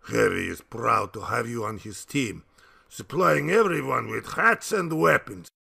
Heavy is proud to have you on his team, supplying everyone with hats and weapons.